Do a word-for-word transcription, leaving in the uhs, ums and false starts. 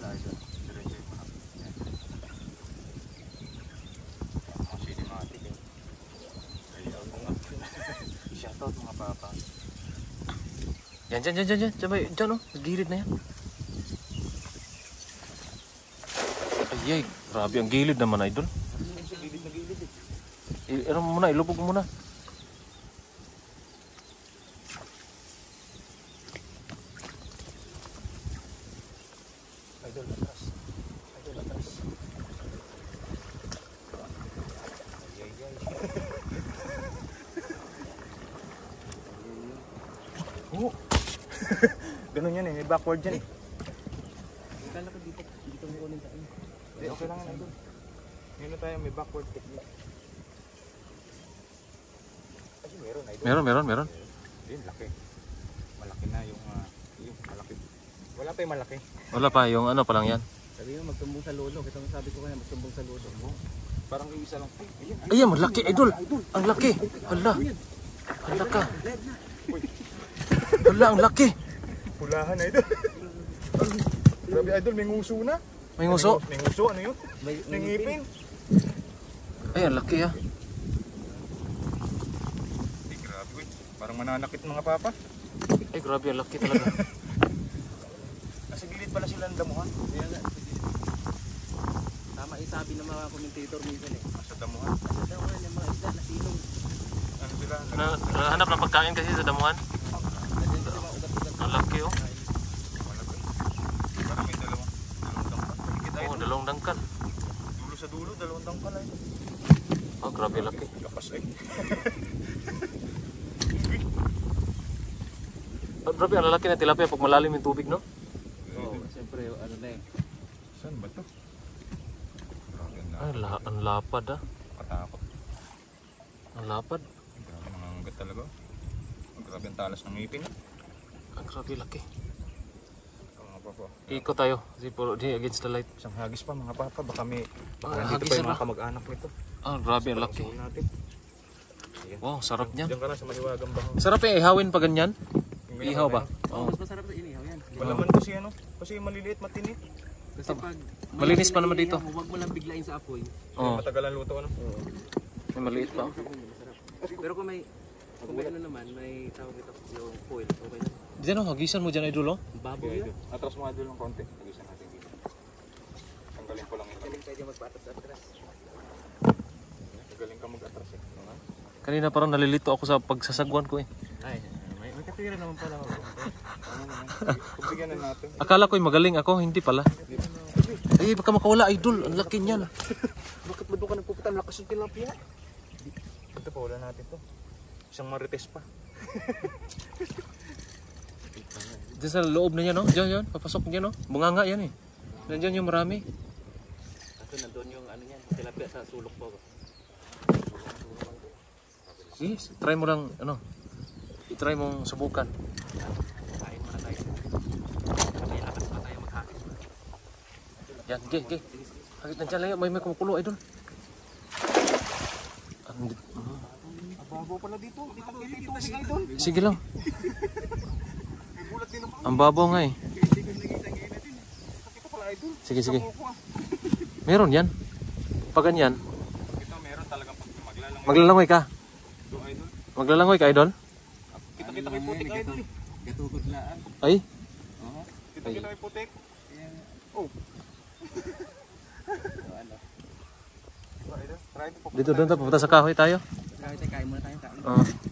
tayo doon. Diretso yung mga. Mga cinematic eh. Ayaw mga. Shoutout mga papa. Yan, dyan, dyan, dyan, dyan, dyan, dyan, dyan, oh, gilid na yan. Ay, ay, grabe, ang gilid naman, idol. Gilid na gilid eh. I, ano mo muna, ilubog mo muna. Idol, atras. Idol, atras. Ay, ay, ay. Oo. Ganun yan eh, may backward yan eh. Kala ko dito, dito mo ulit tayo. Eh, okay lang yan, idol. Ngayon na tayo, may backward technique. Kasi meron, idol. Meron, meron, meron. Yun, laki. Malaki na yung, uh, yung malaki. Wala pa yung malaki. Wala pa, yung ano pa lang yan. Sabi mo magtumbong sa lolo, kita mo sabi ko kaya magtumbong sa lolo. Parang yung isa lang. Ay, ayun. Ayan, malaki, idol. Ang laki. Hala. Hala ka. Hala, ang laki. Pulahan, idol. Grabe, idol, may nguso na. May nguso. May nguso, ano yun? May, May ngipin. Ay, ang laki ha. Ay, grabe, wait. Parang mananakit mga papa. Ay, grabe, ang laki talaga. Nasa gilid pala sila ng damuhan. Kaya nga, tama isabi ng mga commentator minsan eh. Nasa damuhan. Sa dawan ng mga isda na silong. Ano sila? Na, nahanap ng pagkain kasi sa damuhan. Nandiyan kasi mga ugat-ugat. Ang laki oh. Malaki. Parang may dalawang, dalawang dangkal. Higit Oo, idol. dalawang dangkal. Dulo sa dulo, dalawang dangkal ay. Oh, grabe, laki. Lakas ay. Oh, grabe, ang lalaki na tilapia pag malalim yung tubig, no? Oo, siyempre ano na eh. Saan ba to? Grabe ang Ay, lapad. la ang lapad ah. Katakot. Ang lapad. Grabe nangangagat talaga. Grabe ang talas ng ngipin. Ang grabe, laki. So, mga papa. Ikot tayo. Kasi puro di against the light. Isang hagis pa mga papa. Baka may baka Ah, nandito hagis pa yung na mga ba? kamag-anak nito. Ah, grabe, ang laki. Pagsuon natin. Ayan. Wow, sarap niyan. Diyan ka na sa maliwagang bahang. Sarap eh, ihawin pa ganyan. Yung Ihaw ba? Oo, Oo. mas masarap na inihaw yan. Malaman kasi ano. Kasi maliliit, matinit. Kasi pag Malinis pa naman dito. Huwag mo lang biglain sa apoy. Oo, Matagal ang luto ano. may maliit pa. Pero kung may kung may ano naman, may tawag ito yung foil, okay na. Diyan oh, hagisan mo dyan, idol oh. Baboy Okay, yan. idol. Atras mo idol ng konti. Hagisan natin dito. Tanggalin ko lang ito. Galing tayo magpatas-atras. Magaling ka mag-atras eh. Ano nga? Kanina parang nalilito ako sa pagsasagwan ko eh. Ay, may, may katwira naman pala ako. Ano naman? Pagbigyan na natin. Akala ko'y magaling ako, hindi pala. Ay, baka makawala, idol. Ang laki niyan. Bakit ba doon ka nagpupunta? Lakas yung tilapia. Ito pa, wala natin to. Isang marites pa. Diyan sa loob na yan, no? Diyan, yan. Papasok niyan, no? Bunganga yan eh. Nandiyan yung marami. Kasi nandun yung ano yan, tilapia sa sulok po. Yes, try mo lang, ano, i-try mong subukan. Kain muna tayo. May akas pa tayo maghakit. Yan, ge, ge. Hagit nandiyan lang yan, may may kumukulo, idol. Ang- mhm. Bago pala dito. Dito dito si idol. Sige lang. May bulat din ako. Ang babaw nga eh. Ito pala idol. Sige, sige. Meron yan. Pag ganyan, Ito meron talagang pag maglalang. maglalangoy ka. Ito idol. Maglalangoy ka, idol. Kita-kita kay putik idol. Gatugod laan. Ay, Oo. Kita-kita kay putik. Oh. Ano? Ito idol. Try ito. dito doon tayo, pupunta sa kahoy tayo. Kain tayo, kain muna tayo. Kain. Oo.